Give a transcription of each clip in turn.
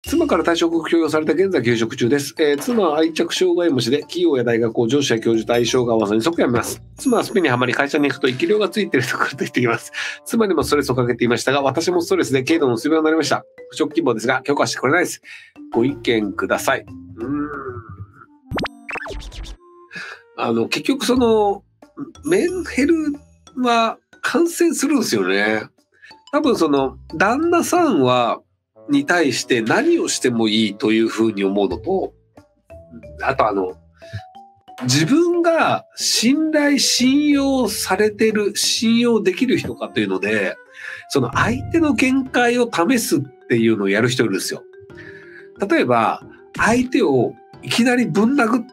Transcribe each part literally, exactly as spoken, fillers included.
妻から退職を強要されて現在休職中です。えー、妻は愛着障害虫で企業や大学を上司や教授と相性が合わずに即辞めます。妻はスピンにはまり会社に行くと生き量がついているところと言ってきます。妻にもストレスをかけていましたが、私もストレスで軽度のうつ病になりました。不職希望ですが許可してくれないです。ご意見ください。うーんあの結局そのメンヘルは感染するんですよね。多分その旦那さんはに対して何をしてもいいというふうに思うのと、あとあの自分が信頼信用されてる信用できる人かというので、その相手の限界を試すっていうのをやる人いるんですよ。例えば相手をいきなりぶん殴って、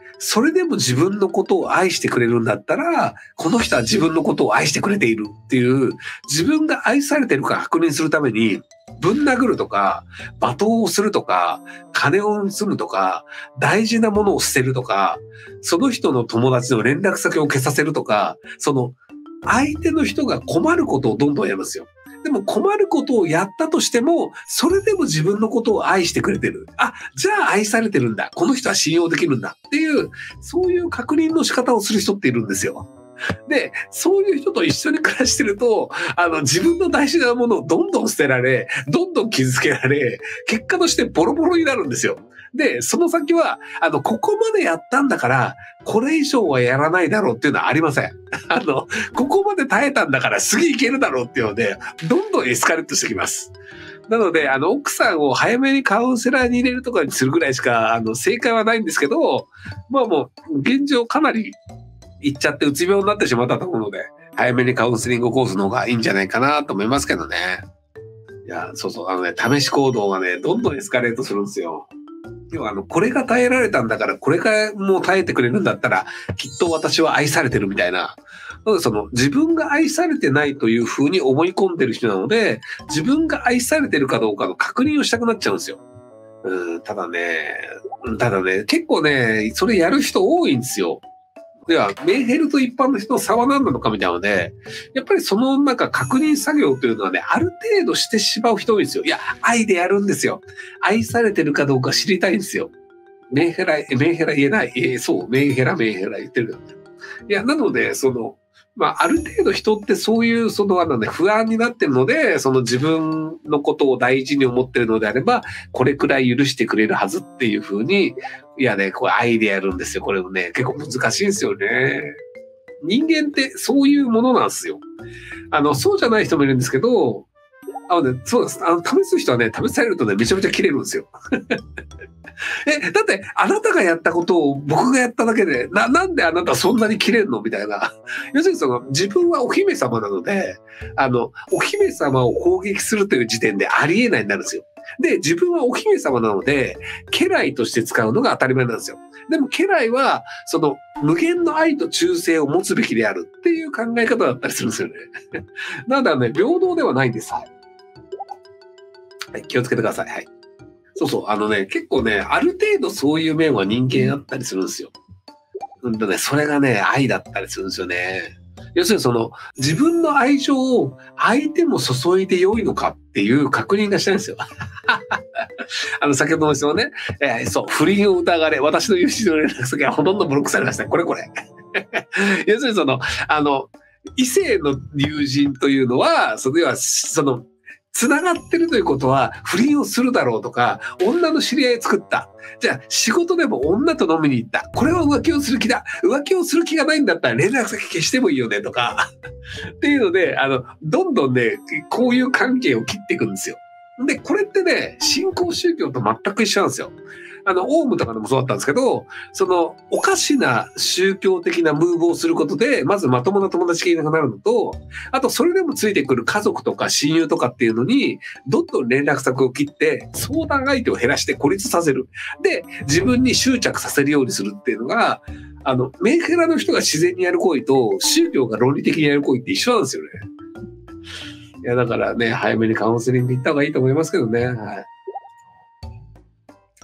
それでも自分のことを愛してくれるんだったら、この人は自分のことを愛してくれているっていう、自分が愛されてるか確認するために、ぶん殴るとか、罵倒をするとか、金を盗むとか、大事なものを捨てるとか、その人の友達の連絡先を消させるとか、その相手の人が困ることをどんどんやるんですよ。でも困ることをやったとしても、それでも自分のことを愛してくれてる。あ、じゃあ愛されてるんだ。この人は信用できるんだっていう、そういう確認の仕方をする人っているんですよ。で、そういう人と一緒に暮らしてると、あの、自分の大事なものをどんどん捨てられ、どんどん傷つけられ、結果としてボロボロになるんですよ。で、その先は、あの、ここまでやったんだから、これ以上はやらないだろうっていうのはありません。あの、ここまで耐えたんだから次いけるだろうっていうので、どんどんエスカレートしてきます。なので、あの、奥さんを早めにカウンセラーに入れるとかにするぐらいしか、あの、正解はないんですけど、まあもう、現状かなりいっちゃってうつ病になってしまったと思うので、早めにカウンセリングコースの方がいいんじゃないかなと思いますけどね。いや、そうそう、あのね、試し行動がね、どんどんエスカレートするんですよ。要はあの、これが耐えられたんだから、これからもう耐えてくれるんだったら、きっと私は愛されてるみたいな。その、自分が愛されてないというふうに思い込んでる人なので、自分が愛されてるかどうかの確認をしたくなっちゃうんですよ。うん、ただね、ただね、結構ね、それやる人多いんですよ。では、メンヘルと一般の人の差は何なのかみたいなので、やっぱりそのなんか確認作業というのはね、ある程度してしまう人多いんですよ。いや、愛でやるんですよ。愛されてるかどうか知りたいんですよ。メンヘラ、メンヘラ言えない。えー、そう、メンヘラ、メンヘラ言ってる。いや、なので、その、まあ、ある程度人ってそういう、その、あのね、不安になってるので、その自分のことを大事に思ってるのであれば、これくらい許してくれるはずっていうふうに、いやね、これ愛でやるんですよ。これもね、結構難しいんですよね。人間ってそういうものなんですよ。あの、そうじゃない人もいるんですけど、あのね、そうです。あの、試す人はね、試されるとね、めちゃめちゃ切れるんですよ。え、だって、あなたがやったことを僕がやっただけで、な、なんであなたそんなに切れるのみたいな。要するにその、自分はお姫様なので、あの、お姫様を攻撃するという時点でありえないになるんですよ。で、自分はお姫様なので、家来として使うのが当たり前なんですよ。でも家来は、その、無限の愛と忠誠を持つべきであるっていう考え方だったりするんですよね。なんだね、平等ではないんです。はい、気をつけてください。はい。そうそう、あのね、結構ね、ある程度そういう面は人間あったりするんですよ。うんとね、それがね、愛だったりするんですよね。要するにその、自分の愛情を相手も注いで良いのかっていう確認がしたいんですよ。あの、先ほどの質問ね、えー、そう、不倫を疑われ、私の友人の連絡先はほとんどブロックされました。これこれ。要するにその、あの、異性の友人というのは、それは、その、繋がってるということは不倫をするだろうとか、女の知り合い作った。じゃあ仕事でも女と飲みに行った。これは浮気をする気だ。浮気をする気がないんだったら連絡先消してもいいよねとか。っていうので、あの、どんどんね、こういう関係を切っていくんですよ。で、これってね、新興宗教と全く一緒なんですよ。あの、オウムとかでもそうだったんですけど、その、おかしな宗教的なムーブをすることで、まずまともな友達がいなくなるのと、あと、それでもついてくる家族とか親友とかっていうのに、どんどん連絡先を切って、相談相手を減らして孤立させる。で、自分に執着させるようにするっていうのが、あの、メンヘラの人が自然にやる行為と、宗教が論理的にやる行為って一緒なんですよね。いや、だからね、早めにカウンセリング行った方がいいと思いますけどね。はい。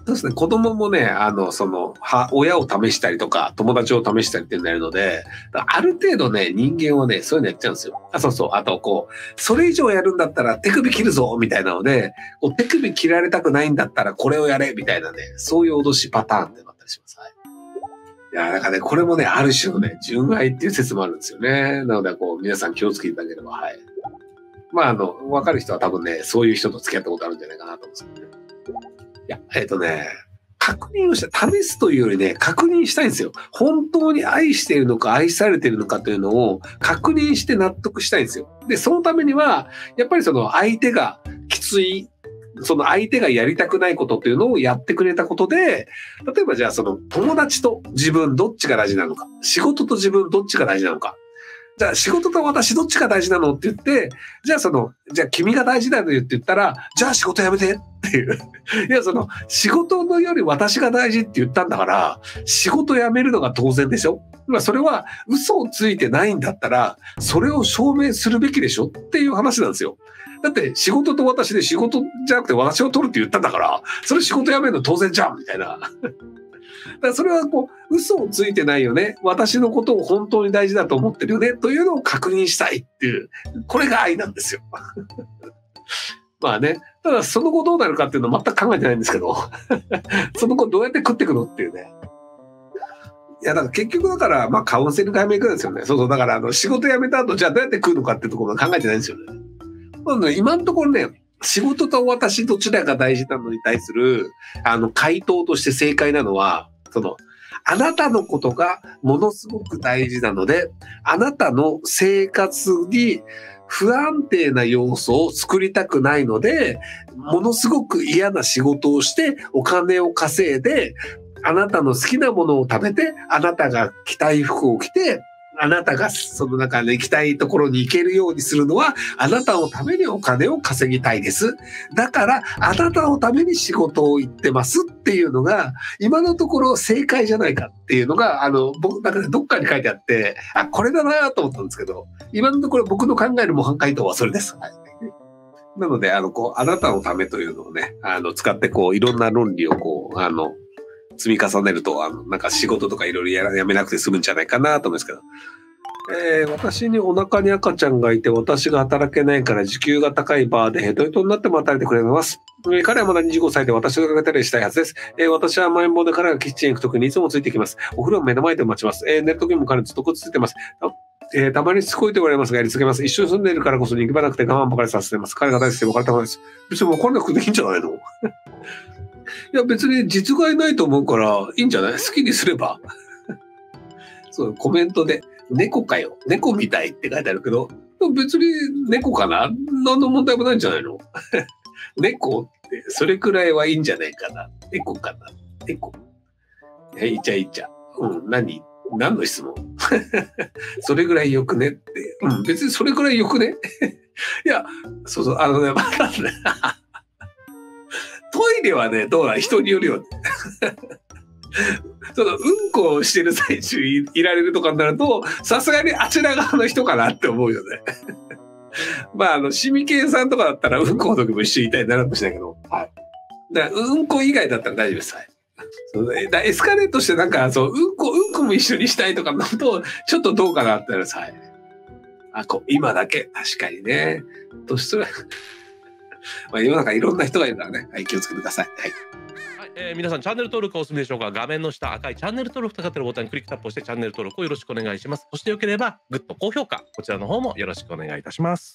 そうですね、子供もね、あの、その、は、親を試したりとか、友達を試したりっていうのやるので、ある程度ね、人間はね、そういうのやっちゃうんですよ。あ、そうそう。あと、こう、それ以上やるんだったら手首切るぞみたいなので、こう手首切られたくないんだったらこれをやれみたいなね、そういう脅しパターンってなったりします。はい。いや、なんかね、これもね、ある種のね、純愛っていう説もあるんですよね。なので、こう、皆さん気をつけていただければ、はい。まあ、あの、わかる人は多分ね、そういう人と付き合ったことあるんじゃないかなと思うんですけどね。いや、えっとね、確認をした、試すというよりね、確認したいんですよ。本当に愛しているのか愛されているのかというのを確認して納得したいんですよ。で、そのためには、やっぱりその相手がきつい、その相手がやりたくないことというのをやってくれたことで、例えばじゃあその友達と自分どっちが大事なのか、仕事と自分どっちが大事なのか、じゃあ仕事と私どっちが大事なのって言って、じゃあその、じゃあ君が大事だよって言ったら、じゃあ仕事辞めてっていう。いやその、仕事のより私が大事って言ったんだから、仕事辞めるのが当然でしょ。まあそれは嘘をついてないんだったら、それを証明するべきでしょっていう話なんですよ。だって仕事と私で仕事じゃなくて私を取るって言ったんだから、それ仕事辞めるの当然じゃんみたいな。だからそれはこう、嘘をついてないよね。私のことを本当に大事だと思ってるよね。というのを確認したいっていう、これが愛なんですよ。まあね。ただその後どうなるかっていうのは全く考えてないんですけど、その後どうやって食っていくのっていうね。いや、だから結局だから、まあカウンセリング早め行くんですよね。そうそう。だからあの仕事辞めた後、じゃあどうやって食うのかっていうところは考えてないんですよね。今のところね、仕事と私どちらが大事なのに対する、あの、回答として正解なのは、その、あなたのことがものすごく大事なので、あなたの生活に不安定な要素を作りたくないので、ものすごく嫌な仕事をしてお金を稼いで、あなたの好きなものを食べて、あなたが着たい服を着て、あなたがその中で行きたいところに行けるようにするのは、あなたのためにお金を稼ぎたいです。だから、あなたのために仕事を行ってますっていうのが、今のところ正解じゃないかっていうのが、あの、僕、なんかね、どっかに書いてあって、あ、これだなと思ったんですけど、今のところ僕の考える模範回答はそれです。はい、なので、あの、こう、あなたのためというのをね、あの、使って、こう、いろんな論理をこう、あの、積み重ねると、あの、なんか仕事とかいろいろやらやめなくて済むんじゃないかなと思うんですけど。えー、私にお腹に赤ちゃんがいて、私が働けないから時給が高いバーでヘトヘトになっても働いてくれます。えー、彼はまだにじゅうごさいで私がかけたりしたいはずです。えー、私は甘えん坊で彼がキッチンに行くときにいつもついてきます。お風呂を目の前で待ちます。えー、寝るときも彼ずっとくっついてます。えー、たまにしつこいと言われますがやり続けます。一緒に住んでいるからこそ逃げ場なくて我慢ばかりさせています。彼が大好きで別れたくないです。別に別れなくていいんじゃないの？いや別に実害ないと思うからいいんじゃない？好きにすれば。そう、コメントで、猫かよ。猫みたいって書いてあるけど、別に猫かな？何の問題もないんじゃないの？猫って、それくらいはいいんじゃないかな。猫かな？猫。え、いっちゃいっちゃ。うん、何？何の質問？それぐらいよくねって。うん、別にそれくらいよくね？いや、そうそう、あのね、まだね、トイレはね、どうだ、人によるよね。その、うんこをしてる最中いいられるとかになると、さすがにあちら側の人かなって思うよね。まあ、あの、シミケンさんとかだったら、うんこの時も一緒にいたいならんとしないけど、はい。だから、うんこ以外だったら大丈夫です。はい。そうだエスカレートしてなんか、そう、うんこ、うんこも一緒にしたいとかなると、ちょっとどうかなってなるさ。はい。あ、こう、今だけ、確かにね。年取ら、まあ、世の中いろんな人がいるからね。はい、気をつけてください。はい。 えー、皆さんチャンネル登録はお済みでしょうか。画面の下赤いチャンネル登録とかってるボタンにクリックタップをしてチャンネル登録をよろしくお願いします。そしてよければグッド高評価こちらの方もよろしくお願いいたします。